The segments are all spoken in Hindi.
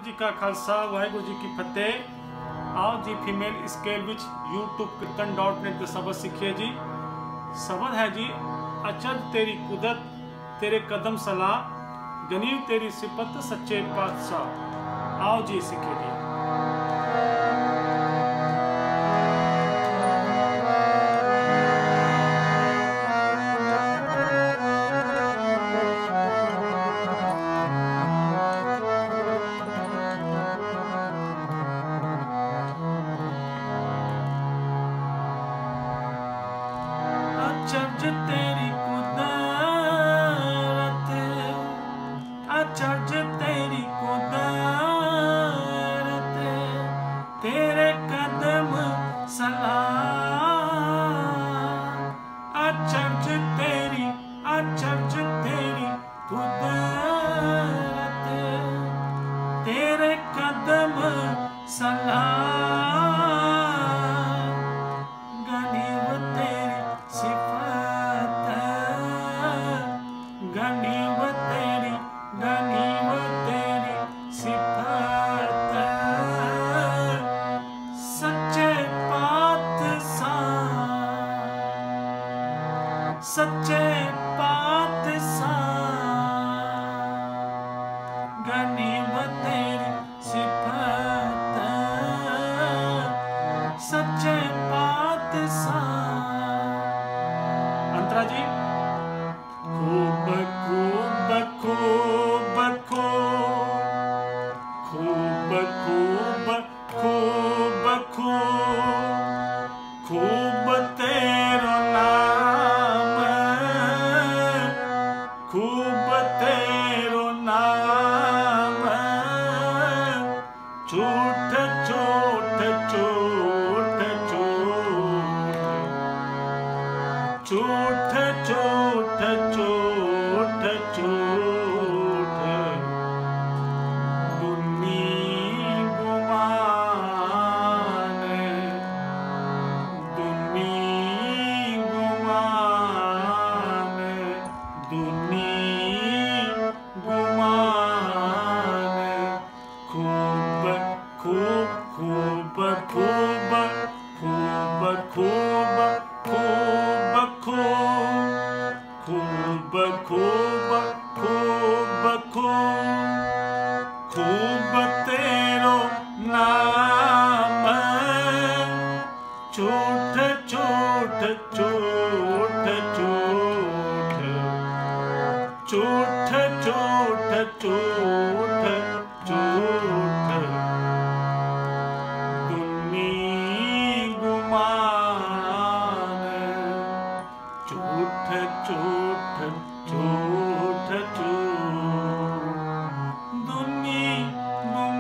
वाहिगुरु जी का खालसा वाहिगुरु जी की फतेह। आओ जी फीमेल स्केल विच youtube.net ਤੇ सबक सीखिए जी। सबक है जी अचज तेरी कुदरत तेरे कदम सलाह गनीव तेरी सिफत सच्चे पातशाह। आओ जी सीखिए जी। अचज तेरी कुदरत अचज तेरी कुदरत तेरे कदम सलाह अचज तेरी कुदरत तेरे कदम सलाह गनीव तेरी सिफत गनीव तेरी सिफत सच्चे पातशाह गनीव तेरी सिफत सच्चे पातशाह। अंतरा जी खूब खूब खूब खूब खूब खूब खूब खूब तेरो नाम खूब तेरो नाम झूठ झूठ झूठ झूठ झूठ झूठ झूठ दुनी गुमान खूब खूब खूब खूब खूब खूब खूब खूब खूब खूब खूब तेरो नाम झूठ झूठ झूठ झूठ झूठ झूठ झूठ दुनी गुमान झूठ झूठ झूठ झूठ दुनी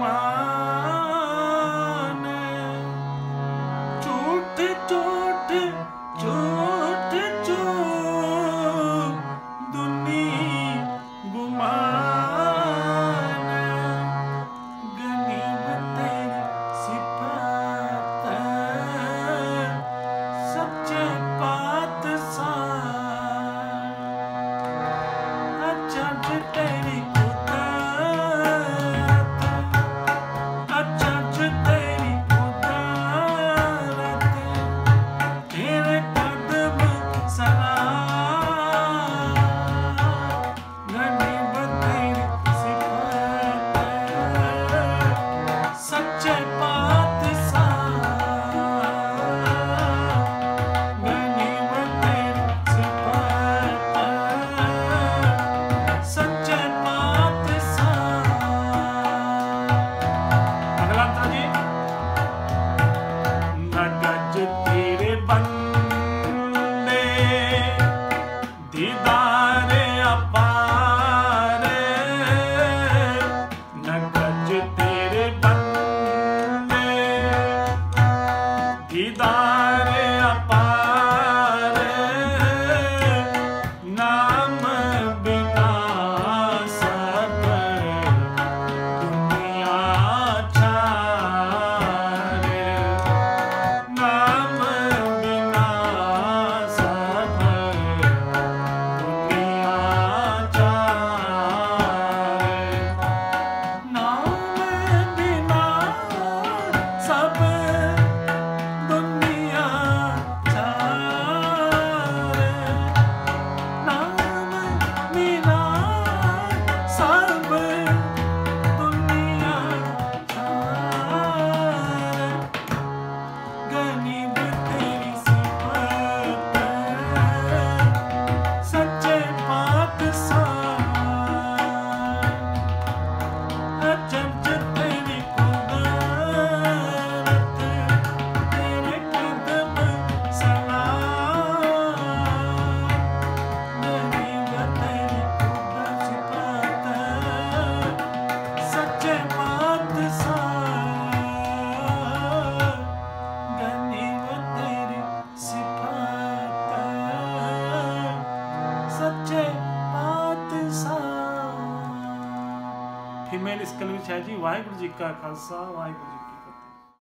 वाहिगुरू जी का खालसा वाहिगुरू जी